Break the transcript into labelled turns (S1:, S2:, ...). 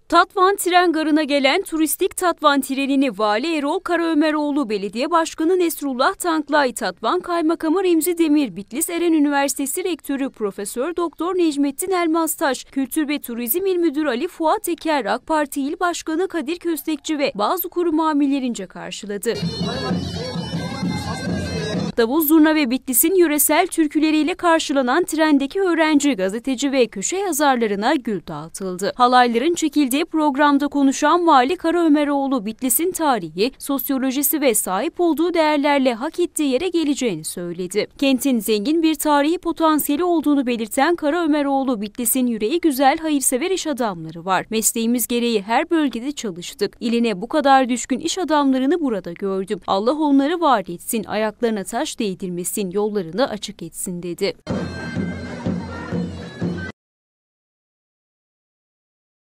S1: Tatvan tren garına gelen turistik Tatvan trenini Vali Erol Karaömeroğlu, Belediye Başkanı Nesrullah Tanklay, Tatvan Kaymakamı Remzi Demir, Bitlis Eren Üniversitesi Rektörü Profesör Doktor Necmettin Elmastaş, Kültür ve Turizm İl Müdürü Ali Fuat Eker, AK Parti İl Başkanı Kadir Köstekçi ve bazı kurum amirlerince karşıladı. Davul zurna ve Bitlis'in yöresel türküleriyle karşılanan trendeki öğrenci, gazeteci ve köşe yazarlarına gül dağıtıldı. Halayların çekildiği programda konuşan Vali Karaömeroğlu, Bitlis'in tarihi, sosyolojisi ve sahip olduğu değerlerle hak ettiği yere geleceğini söyledi. Kentin zengin bir tarihi potansiyeli olduğunu belirten Karaömeroğlu, Bitlis'in yüreği güzel, hayırsever iş adamları var. Mesleğimiz gereği her bölgede çalıştık. İline bu kadar düşkün iş adamlarını burada gördüm. Allah onları var etsin, ayaklarına taş değdirmesin, yollarını açık etsin dedi.